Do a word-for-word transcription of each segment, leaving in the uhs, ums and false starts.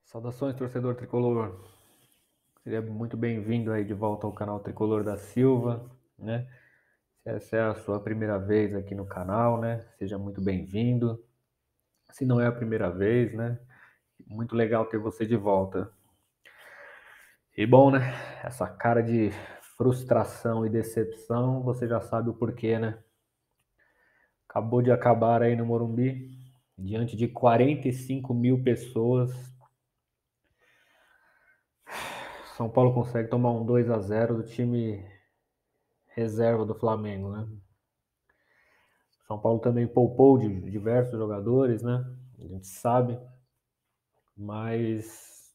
Saudações, torcedor tricolor. Seria muito bem-vindo aí de volta ao canal Tricolor da Silva, né? Se essa é a sua primeira vez aqui no canal, né? Seja muito bem-vindo. Se não é a primeira vez, né? Muito legal ter você de volta. E bom, né? Essa cara de frustração e decepção, você já sabe o porquê, né? Acabou de acabar aí no Morumbi, diante de quarenta e cinco mil pessoas. São Paulo consegue tomar um dois a zero do time reserva do Flamengo, né? São Paulo também poupou de diversos jogadores, né? A gente sabe, mas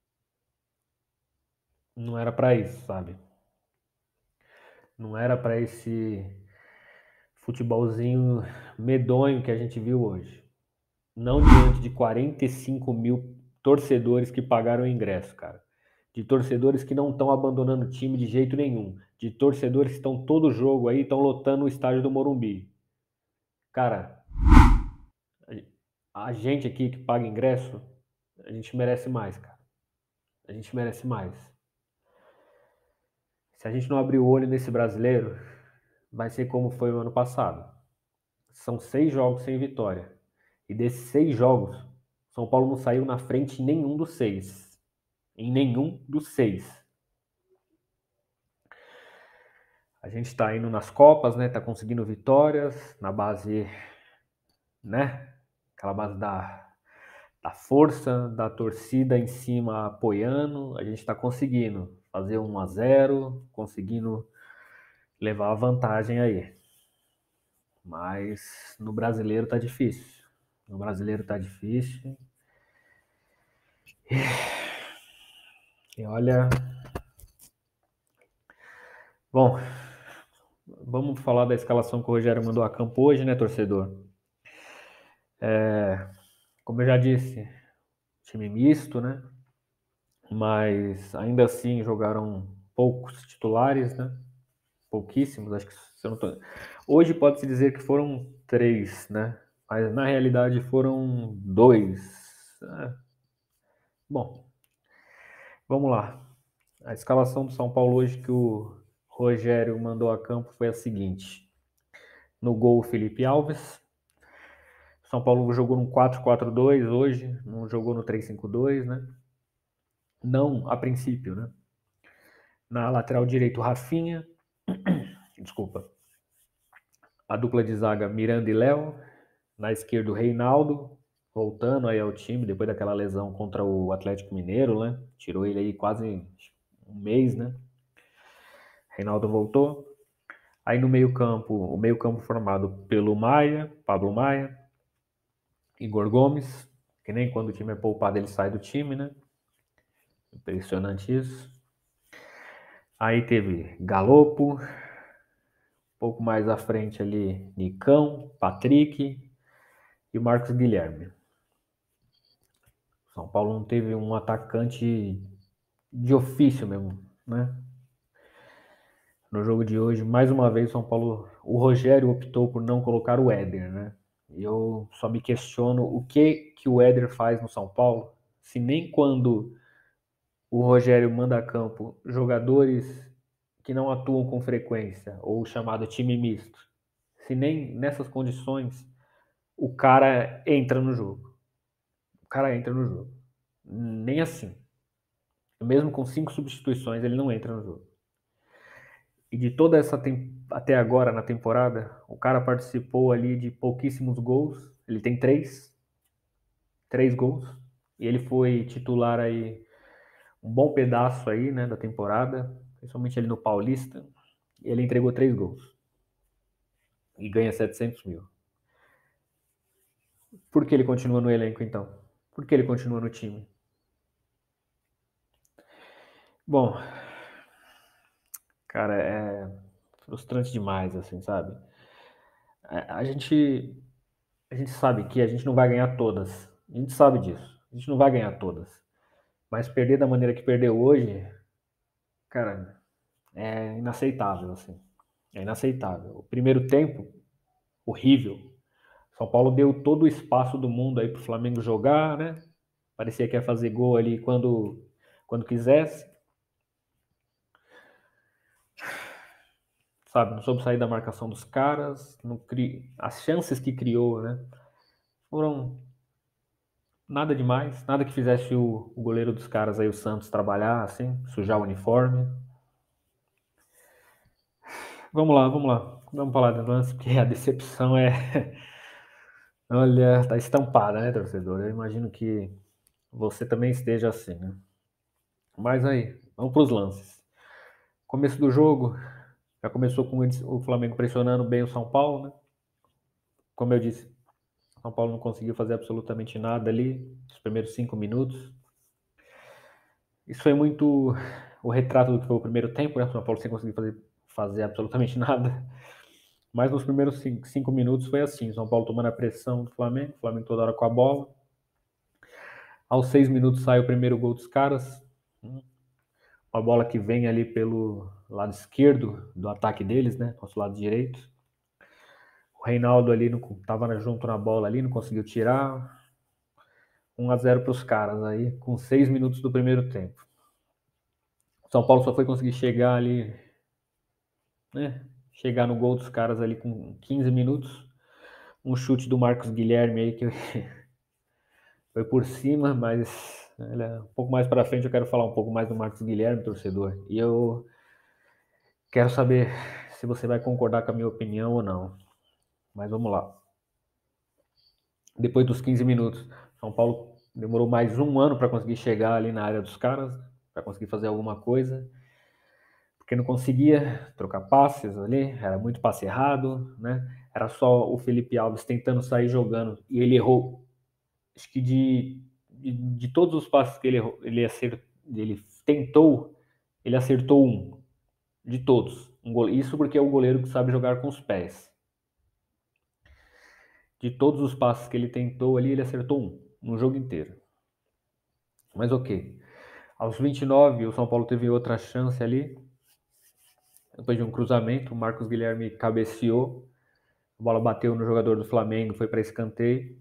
não era para isso, sabe? Não era para esse futebolzinho medonho que a gente viu hoje. Não diante de quarenta e cinco mil torcedores que pagaram o ingresso, cara. De torcedores que não estão abandonando o time de jeito nenhum. De torcedores que estão todo jogo aí, estão lotando o estádio do Morumbi. Cara, a gente aqui que paga ingresso, a gente merece mais, cara. A gente merece mais. Se a gente não abrir o olho nesse brasileiro, vai ser como foi o ano passado. São seis jogos sem vitória. E desses seis jogos, São Paulo não saiu na frente em nenhum dos seis. Em nenhum dos seis. A gente está indo nas Copas, né? Tá conseguindo vitórias na base, né? Aquela base da, da força, da torcida em cima apoiando. A gente está conseguindo fazer um a zero, conseguindo levar a vantagem aí. Mas no brasileiro tá difícil. No brasileiro tá difícil. E olha. Bom, vamos falar da escalação que o Rogério mandou a campo hoje, né, torcedor? É, como eu já disse, time misto, né? Mas ainda assim jogaram poucos titulares, né? Pouquíssimos, acho que se eu não tô... Hoje pode-se dizer que foram três, né? Mas na realidade foram dois. É. Bom, vamos lá. A escalação do São Paulo hoje que o Rogério mandou a campo foi a seguinte. No gol, Felipe Alves. São Paulo jogou no quatro quatro dois hoje, não jogou no três cinco dois, né? Não, a princípio, né? Na lateral direito, Rafinha. Desculpa. A dupla de zaga, Miranda e Léo. Na esquerda, o Reinaldo, voltando aí ao time depois daquela lesão contra o Atlético Mineiro, né? Tirou ele aí quase um mês, né? Reinaldo voltou. Aí no meio-campo, o meio-campo formado pelo Maia, Pablo Maia, Igor Gomes, que nem quando o time é poupado ele sai do time, né? Impressionante isso. Aí teve Galopo, um pouco mais à frente ali, Nicão, Patrick e o Marcos Guilherme. São Paulo não teve um atacante de ofício mesmo, né? No jogo de hoje, mais uma vez, São Paulo, o Rogério optou por não colocar o Éder, né? E eu só me questiono o que que o Éder faz no São Paulo, se nem quando o Rogério manda a campo jogadores que não atuam com frequência, ou chamado time misto, se nem nessas condições o cara entra no jogo. O cara entra no jogo. Nem assim. Mesmo com cinco substituições, ele não entra no jogo. E de toda essa tem... até agora na temporada, o cara participou ali de pouquíssimos gols. Ele tem três, três gols. E ele foi titular aí um bom pedaço aí, né, da temporada, principalmente ali no Paulista. E ele entregou três gols. E ganha setecentos mil. Por que ele continua no elenco, então? Por que ele continua no time? Bom, cara, é frustrante demais, assim, sabe? A gente, a gente sabe que a gente não vai ganhar todas. A gente sabe disso. A gente não vai ganhar todas. Mas perder da maneira que perdeu hoje, cara, é inaceitável, assim. É inaceitável. O primeiro tempo, horrível. São Paulo deu todo o espaço do mundo aí pro Flamengo jogar, né? parecia que ia fazer gol ali quando, quando quisesse. Sabe, não soube sair da marcação dos caras, não cri... as chances que criou, né, foram nada demais, nada que fizesse o, o goleiro dos caras aí, o Santos, trabalhar assim, sujar o uniforme. Vamos lá, vamos lá, vamos falar do lance, porque a decepção é, olha, tá estampada, né, torcedor? Eu imagino que você também esteja assim, né? Mas aí, vamos para os lances. Começo do jogo, já começou com o Flamengo pressionando bem o São Paulo, né? Como eu disse, o São Paulo não conseguiu fazer absolutamente nada ali, nos primeiros cinco minutos. Isso foi muito o retrato do que foi o primeiro tempo, né? O São Paulo sem conseguir fazer, fazer absolutamente nada. Mas nos primeiros cinco, cinco minutos foi assim, o São Paulo tomando a pressão do Flamengo, o Flamengo toda hora com a bola. Aos seis minutos sai o primeiro gol dos caras. Uma bola que vem ali pelo lado esquerdo do ataque deles, né? Nosso lado direito. O Reinaldo ali estava junto na bola ali, não conseguiu tirar. um a zero para os caras aí, com seis minutos do primeiro tempo. O São Paulo só foi conseguir chegar ali, né? Chegar no gol dos caras ali com quinze minutos. Um chute do Marcos Guilherme aí que foi por cima, mas é, um pouco mais para frente eu quero falar um pouco mais do Marcos Guilherme, torcedor. E eu quero saber se você vai concordar com a minha opinião ou não. Mas vamos lá. Depois dos quinze minutos, São Paulo demorou mais um ano para conseguir chegar ali na área dos caras, para conseguir fazer alguma coisa, porque não conseguia trocar passes ali, era muito passe errado, né? Era só o Felipe Alves tentando sair jogando e ele errou. Acho que de, de, de todos os passes que ele errou, ele, acert, ele tentou, ele acertou um. De todos. Um goleiro, isso porque é o goleiro que sabe jogar com os pés. De todos os passes que ele tentou ali, ele acertou um, no jogo inteiro. Mas ok. Aos vinte e nove, o São Paulo teve outra chance ali. Depois de um cruzamento, o Marcos Guilherme cabeceou. A bola bateu no jogador do Flamengo, foi para escanteio.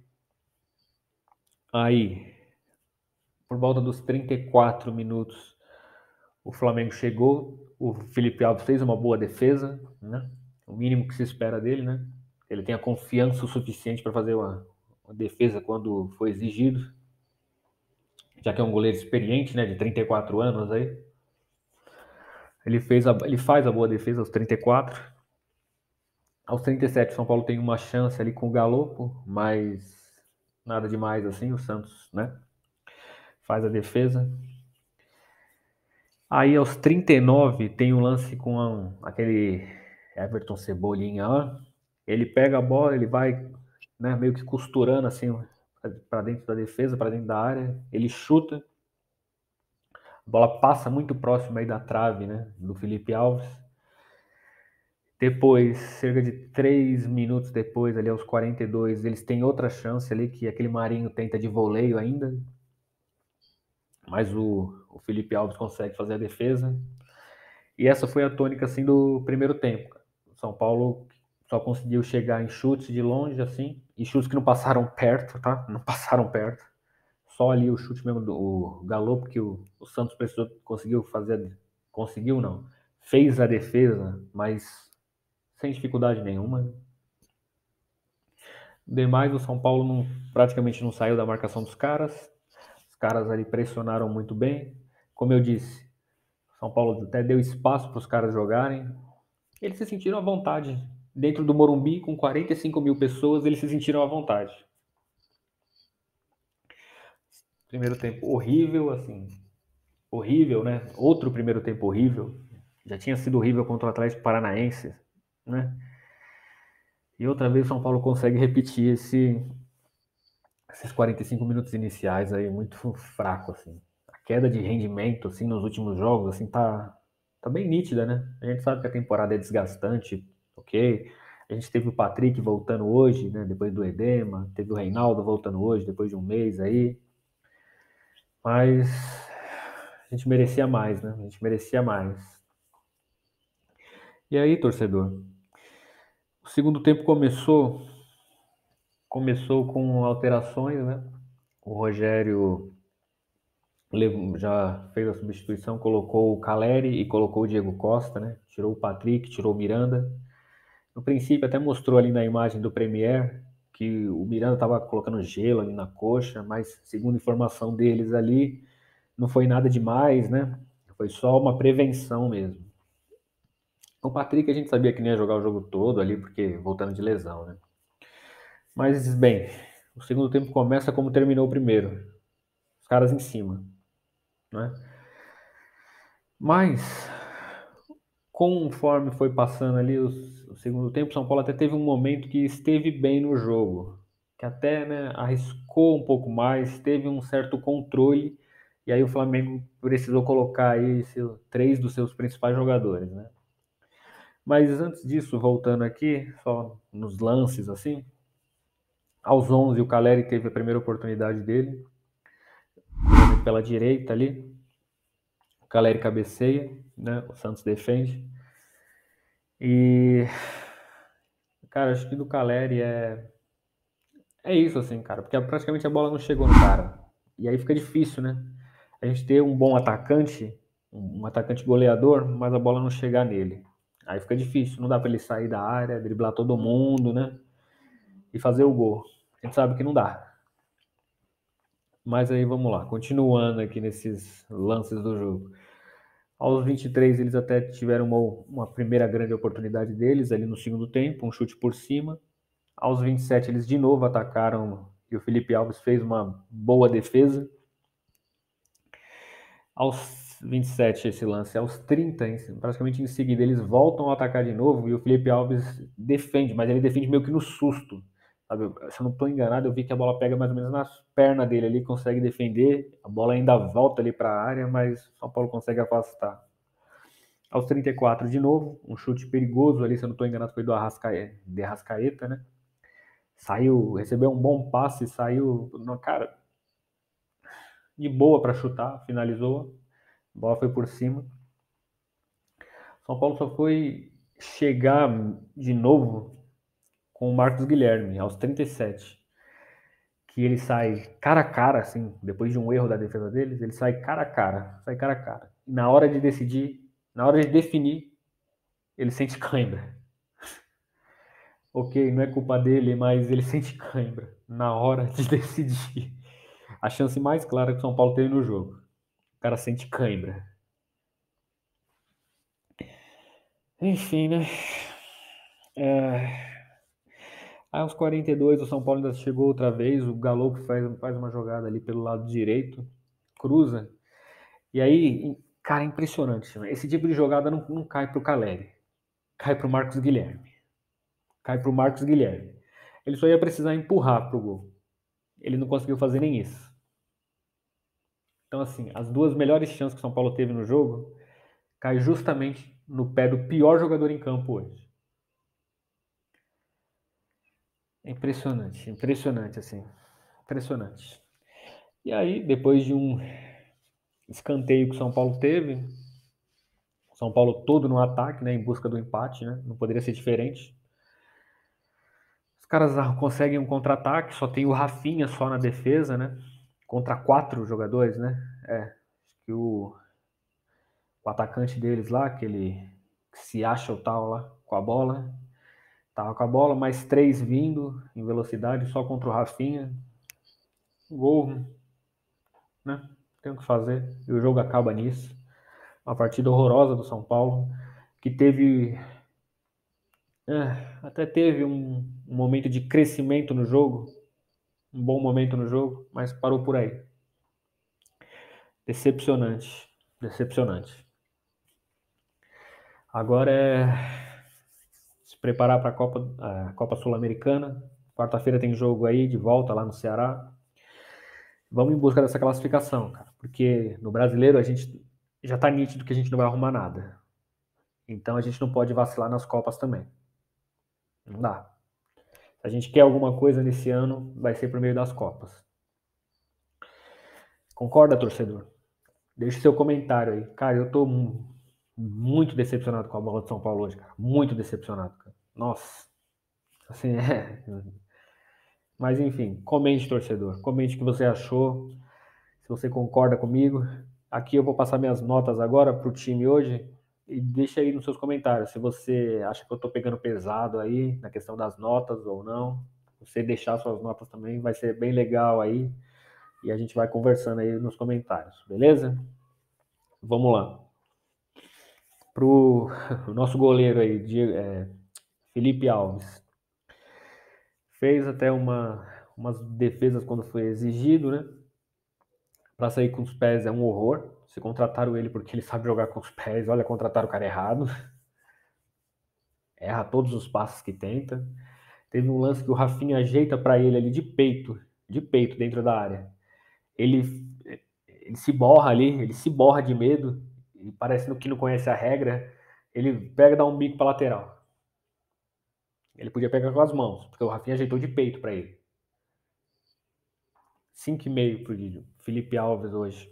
Aí, por volta dos trinta e quatro minutos, o Flamengo chegou. O Felipe Alves fez uma boa defesa, né? O mínimo que se espera dele, né? Ele tem a confiança o suficiente para fazer uma, uma defesa quando for exigido, já que é um goleiro experiente, né, de trinta e quatro anos aí. Ele, fez a, ele faz a boa defesa aos trinta e quatro. Aos trinta e sete, o São Paulo tem uma chance ali com o Galopo, mas nada demais assim, o Santos, né, faz a defesa. Aí aos trinta e nove tem um lance com um, aquele Everton Cebolinha, ó. Ele pega a bola, ele vai, né, meio que costurando assim para dentro da defesa, para dentro da área, ele chuta, a bola passa muito próximo aí da trave, né, do Felipe Alves. Depois, cerca de três minutos depois, ali aos quarenta e dois, eles têm outra chance ali, que aquele Marinho tenta de voleio ainda, mas o, o Felipe Alves consegue fazer a defesa. E essa foi a tônica assim do primeiro tempo. O São Paulo só conseguiu chegar em chutes de longe assim, e chutes que não passaram perto, tá? Não passaram perto. Só ali o chute mesmo do Galopo que o, o Santos precisou, conseguiu fazer, conseguiu não, fez a defesa, mas sem dificuldade nenhuma. Demais, o São Paulo não, praticamente não saiu da marcação dos caras. Os caras ali pressionaram muito bem. Como eu disse, o São Paulo até deu espaço para os caras jogarem. Eles se sentiram à vontade. Dentro do Morumbi, com quarenta e cinco mil pessoas, eles se sentiram à vontade. Primeiro tempo horrível, assim. Horrível, né? Outro primeiro tempo horrível. Já tinha sido horrível contra o Atlético Paranaense, né? E outra vez o São Paulo consegue repetir esse, esses quarenta e cinco minutos iniciais aí, muito fraco, assim. A queda de rendimento, assim, nos últimos jogos, assim, tá, tá bem nítida, né? A gente sabe que a temporada é desgastante, ok? A gente teve o Patrick voltando hoje, né, depois do edema, teve o Reinaldo voltando hoje, depois de um mês aí. Mas a gente merecia mais, né? A gente merecia mais. E aí, torcedor? O segundo tempo começou, começou com alterações, né? O Rogério já fez a substituição, colocou o Caleri e colocou o Diego Costa, né? Tirou o Patrick, tirou o Miranda. No princípio até mostrou ali na imagem do Premier que o Miranda estava colocando gelo ali na coxa, mas segundo informação deles ali, não foi nada demais, né? Foi só uma prevenção mesmo. O Patrick a gente sabia que não ia jogar o jogo todo ali, porque voltando de lesão, né? Mas, bem, o segundo tempo começa como terminou o primeiro. Os caras em cima, né? Mas, conforme foi passando ali os, o segundo tempo, São Paulo até teve um momento que esteve bem no jogo. Que até, né, arriscou um pouco mais, teve um certo controle. E aí o Flamengo precisou colocar aí seu, três dos seus principais jogadores, né? Mas antes disso, voltando aqui, só nos lances assim, aos onze o Caleri teve a primeira oportunidade dele, pela direita ali, o Caleri cabeceia, né? O Santos defende. E, cara, acho que do Caleri é é isso assim, cara, porque praticamente a bola não chegou no cara. E aí fica difícil, né? A gente ter um bom atacante, um atacante goleador, mas a bola não chegar nele. Aí fica difícil, não dá para ele sair da área, driblar todo mundo, né? E fazer o gol. A gente sabe que não dá. Mas aí vamos lá, continuando aqui nesses lances do jogo. Aos vinte e três eles até tiveram uma, uma primeira grande oportunidade deles ali no segundo tempo, um chute por cima. Aos vinte e sete eles de novo atacaram e o Felipe Alves fez uma boa defesa. Aos vinte e sete esse lance, aos trinta, praticamente em seguida, eles voltam a atacar de novo e o Felipe Alves defende, mas ele defende meio que no susto. Sabe? Se eu não estou enganado, eu vi que a bola pega mais ou menos nas pernas dele ali, consegue defender, a bola ainda volta ali para a área, mas o São Paulo consegue afastar. Aos trinta e quatro de novo, um chute perigoso ali, se eu não estou enganado, foi do Arrascaeta, de Arrascaeta, né? Saiu, recebeu um bom passe, saiu, no, cara, de boa para chutar, finalizou, a bola foi por cima. São Paulo só foi chegar de novo com o Marcos Guilherme, aos trinta e sete. Que ele sai cara a cara, assim, depois de um erro da defesa deles, ele sai cara a cara, sai cara a cara. E na hora de decidir, na hora de definir, ele sente cãibra. Ok, não é culpa dele, mas ele sente cãibra na hora de decidir. A chance mais clara que o São Paulo teve no jogo. O cara sente cãibra. Enfim, né? É... Aos quarenta e dois, o São Paulo ainda chegou outra vez. O Galo faz, faz uma jogada ali pelo lado direito, cruza. E aí, cara, é impressionante. Esse tipo de jogada não, não cai pro Caleri, cai pro Marcos Guilherme. Cai pro Marcos Guilherme. Ele só ia precisar empurrar pro gol. Ele não conseguiu fazer nem isso. Então, assim, as duas melhores chances que o São Paulo teve no jogo cai justamente no pé do pior jogador em campo hoje. É impressionante, impressionante, assim. Impressionante. E aí, depois de um escanteio que o São Paulo teve, o São Paulo todo no ataque, né, em busca do empate, né? Não poderia ser diferente. Os caras conseguem um contra-ataque, só tem o Rafinha só na defesa, né? Contra quatro jogadores, né? É, acho que o, o atacante deles lá, aquele que se acha o tal lá, com a bola, tava com a bola, mais três vindo em velocidade, só contra o Rafinha. Gol, né? Tem o que fazer. E o jogo acaba nisso. Uma partida horrorosa do São Paulo, que teve. É, até teve um, um momento de crescimento no jogo, um bom momento no jogo, mas parou por aí. Decepcionante. Decepcionante. Agora é se preparar para a Copa, a Copa Sul-Americana. Quarta-feira tem jogo aí de volta lá no Ceará. Vamos em busca dessa classificação, cara, porque no brasileiro a gente já tá nítido que a gente não vai arrumar nada. Então a gente não pode vacilar nas Copas também. Não dá. Se a gente quer alguma coisa nesse ano, vai ser por meio das Copas. Concorda, torcedor? Deixe seu comentário aí. Cara, eu tô muito decepcionado com a bola de São Paulo hoje, cara. Muito decepcionado, cara. Nossa. Assim, é. Mas enfim, comente, torcedor. Comente o que você achou. se você concorda comigo. Aqui eu vou passar minhas notas agora para o time hoje e deixa aí nos seus comentários se você acha que eu estou pegando pesado aí na questão das notas ou não. Você deixar suas notas também vai ser bem legal aí e a gente vai conversando aí nos comentários, beleza? Vamos lá. Pro o nosso goleiro aí, Diego, é, Felipe Alves. Fez até uma, umas defesas quando foi exigido, né? Para sair com os pés é um horror. Se contrataram ele porque ele sabe jogar com os pés, olha, contrataram o cara errado. Erra todos os passos que tenta. Teve um lance que o Rafinha ajeita para ele ali de peito, de peito dentro da área. Ele, ele se borra ali, ele se borra de medo, e parecendo que não conhece a regra, ele pega e dá um bico para lateral. Ele podia pegar com as mãos, porque o Rafinha ajeitou de peito para ele. cinco e meio pro Felipe Alves hoje.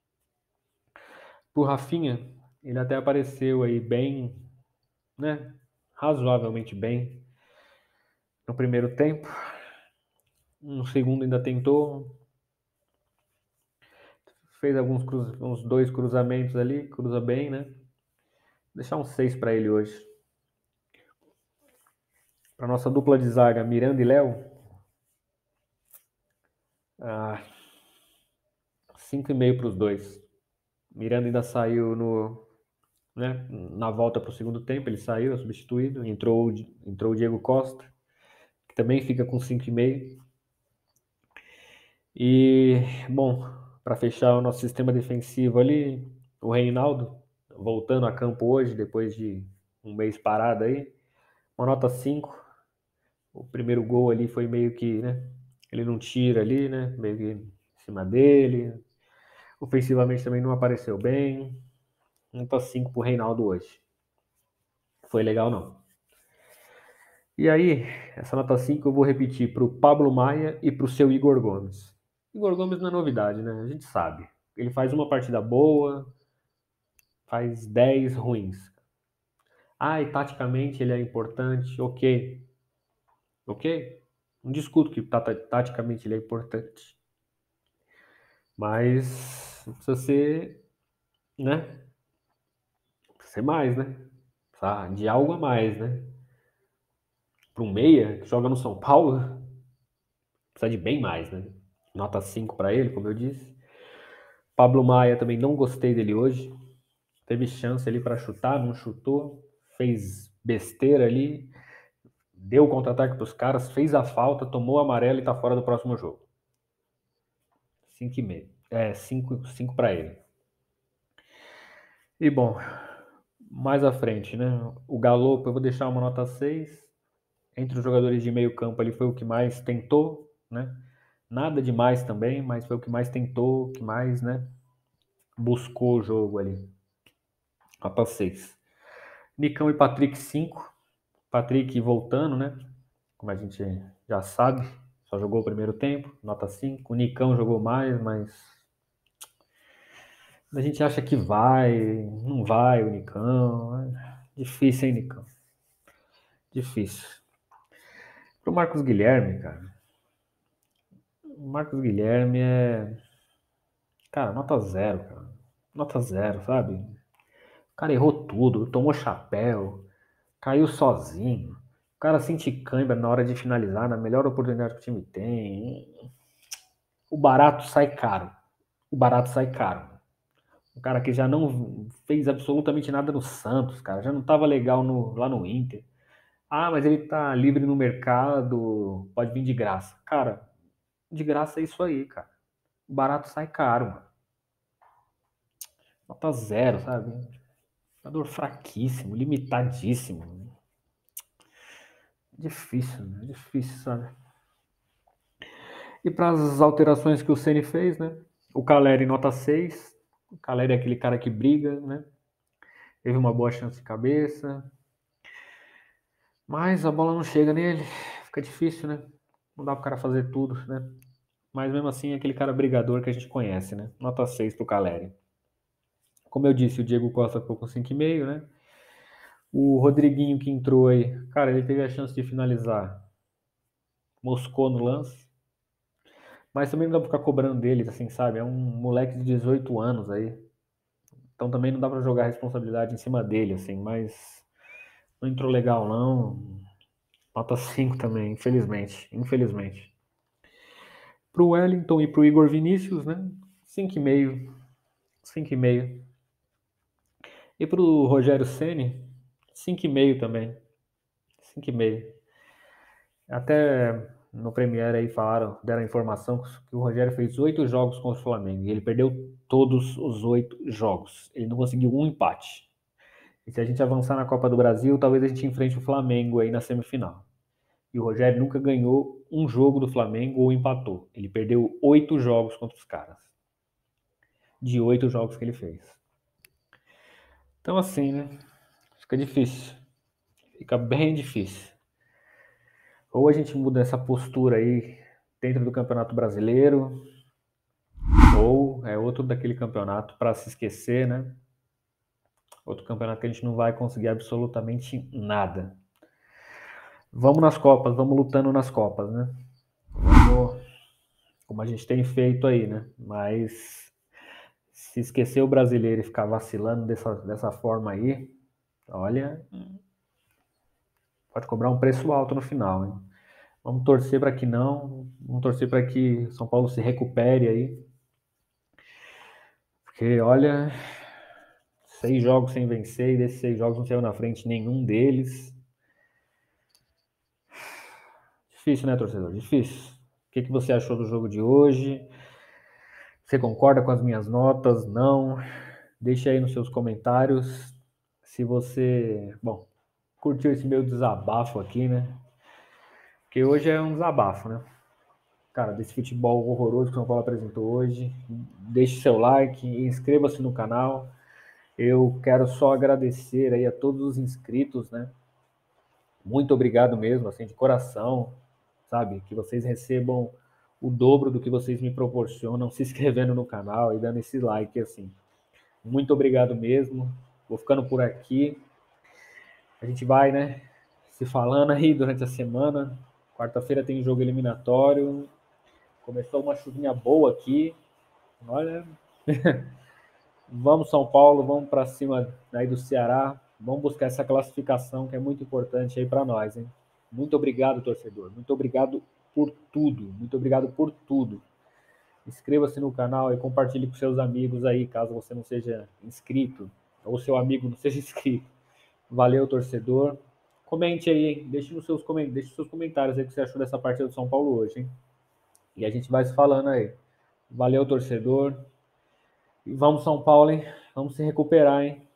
Pro Rafinha, ele até apareceu aí bem, né? Razoavelmente bem no primeiro tempo. No segundo ainda tentou. Fez alguns cruz, uns dois cruzamentos ali, cruza bem, né? Vou deixar um seis para ele hoje. Para nossa dupla de zaga, Miranda e Léo. Ah, cinco e meio para os dois. Miranda ainda saiu no, né, na volta para o segundo tempo, ele saiu, é substituído. Entrou, entrou o Diego Costa, que também fica com cinco e meio. E, bom, para fechar o nosso sistema defensivo ali, o Reinaldo, voltando a campo hoje, depois de um mês parado aí, uma nota cinco. O primeiro gol ali foi meio que, né, ele não tira ali, né, meio que em cima dele. Ofensivamente também não apareceu bem. Nota cinco pro Reinaldo hoje. Foi legal não. E aí, essa nota cinco eu vou repetir pro Pablo Maia e pro seu Igor Gomes. Igor Gomes não é novidade, né? A gente sabe. Ele faz uma partida boa, faz dez ruins. Ah, e taticamente ele é importante, ok. Ok? Não discuto que taticamente ele é importante. Mas precisa ser, né? Precisa ser mais, né? Precisa de algo a mais, né? Para um meia que joga no São Paulo, precisa de bem mais, né? Nota cinco para ele, como eu disse. Pablo Maia também não gostei dele hoje. Teve chance ali para chutar, não chutou. Fez besteira ali. Deu o contra-ataque para os caras, fez a falta, tomou o amarelo e tá fora do próximo jogo. cinco e meio. É, cinco, cinco para ele. E bom, mais à frente, né? O Galopo eu vou deixar uma nota seis. Entre os jogadores de meio campo ali foi o que mais tentou, né? Nada demais também, mas foi o que mais tentou, o que mais, né? Buscou o jogo ali. Nota seis. Nicão e Patrick, cinco. Patrick voltando, né? Como a gente já sabe, só jogou o primeiro tempo, nota cinco. O Nicão jogou mais, mas a gente acha que vai, não vai o Nicão. Difícil, hein, Nicão? Difícil. Pro Marcos Guilherme, cara. O Marcos Guilherme é. Cara, nota zero, cara. Nota zero, sabe? O cara errou tudo, tomou chapéu, caiu sozinho. O cara sente cãibra na hora de finalizar, na melhor oportunidade que o time tem. O barato sai caro. O barato sai caro. O cara que já não fez absolutamente nada no Santos, cara, já não tava legal no, lá no Inter. Ah, mas ele tá livre no mercado, pode vir de graça. Cara, de graça é isso aí, cara. O barato sai caro, mano. Nota zero, sabe? Jogador fraquíssimo, limitadíssimo. Difícil, né? Difícil, sabe? E para as alterações que o Ceni fez, né? O Caleri nota seis. O Caleri é aquele cara que briga, né? Teve uma boa chance de cabeça. Mas a bola não chega nele. Fica difícil, né? Não dá pro cara fazer tudo, né? Mas mesmo assim é aquele cara brigador que a gente conhece, né? Nota seis pro Caleri. Como eu disse, o Diego Costa ficou com cinco e meio, né? O Rodriguinho que entrou aí, cara, ele teve a chance de finalizar. Moscou no lance. Mas também não dá pra ficar cobrando deles, assim, sabe? É um moleque de dezoito anos aí. Então também não dá pra jogar a responsabilidade em cima dele, assim, mas não entrou legal, não. Nota cinco também, infelizmente. Infelizmente. Pro Wellington e pro Igor Vinícius, né? cinco vírgula cinco. cinco vírgula cinco. E pro Rogério Ceni, cinco vírgula cinco também. cinco vírgula cinco. Até no Premiere aí falaram, deram a informação que o Rogério fez oito jogos contra o Flamengo e ele perdeu todos os oito jogos. Ele não conseguiu um empate. E se a gente avançar na Copa do Brasil, talvez a gente enfrente o Flamengo aí na semifinal. E o Rogério nunca ganhou um jogo do Flamengo ou empatou. Ele perdeu oito jogos contra os caras. De oito jogos que ele fez. Então assim, né? Fica difícil. Fica bem difícil. Ou a gente muda essa postura aí dentro do Campeonato Brasileiro, ou é outro daquele campeonato para se esquecer, né? Outro campeonato que a gente não vai conseguir absolutamente nada. Vamos nas Copas, vamos lutando nas Copas, né? Vamos, como a gente tem feito aí, né? Mas se esquecer o brasileiro e ficar vacilando dessa, dessa forma aí, olha, pode cobrar um preço alto no final, hein? Vamos torcer para que não, vamos torcer para que São Paulo se recupere aí. Porque, olha, seis jogos sem vencer e desses seis jogos não saiu na frente nenhum deles. Difícil, né, torcedor? Difícil. O que, que você achou do jogo de hoje? Você concorda com as minhas notas? Não? Deixa aí nos seus comentários. Se você, bom, curtiu esse meu desabafo aqui, né? Porque hoje é um desabafo, né? Cara, desse futebol horroroso que o São Paulo apresentou hoje. Deixe seu like, inscreva-se no canal. Eu quero só agradecer aí a todos os inscritos, né? Muito obrigado mesmo, assim, de coração, sabe? Que vocês recebam o dobro do que vocês me proporcionam se inscrevendo no canal e dando esse like, assim. Muito obrigado mesmo. Vou ficando por aqui. A gente vai, né, se falando aí durante a semana. Quarta-feira tem jogo eliminatório. Começou uma chuvinha boa aqui. Olha, vamos São Paulo, vamos para cima aí do Ceará. Vamos buscar essa classificação que é muito importante aí para nós, hein? Muito obrigado, torcedor. Muito obrigado por tudo. Muito obrigado por tudo. Inscreva-se no canal e compartilhe com seus amigos aí, caso você não seja inscrito ou seu amigo não seja inscrito. Valeu, torcedor. Comente aí, hein? Deixe nos seus, coment... Deixe nos seus comentários aí o que você achou dessa partida do São Paulo hoje, hein? E a gente vai se falando aí. Valeu, torcedor. E vamos, São Paulo, hein? Vamos se recuperar, hein?